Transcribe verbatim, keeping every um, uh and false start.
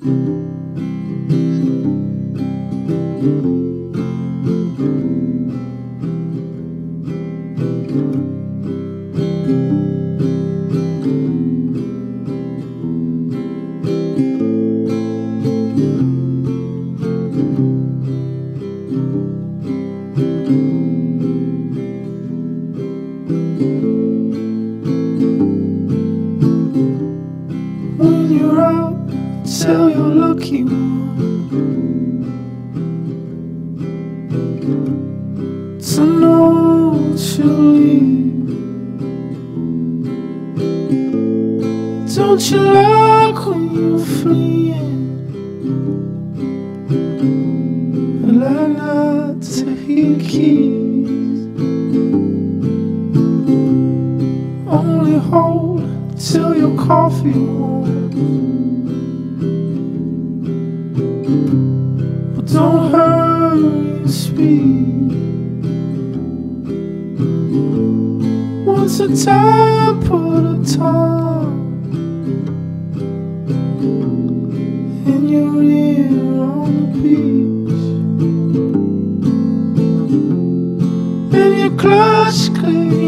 When you're out, tell your lucky one to know to leave. Don't you like when you're fleeing? I like not to hear keys. Only hold till your coffee warms, but don't hurry and speed. Once a time, put a time in your ear on the beach, and your clutch clear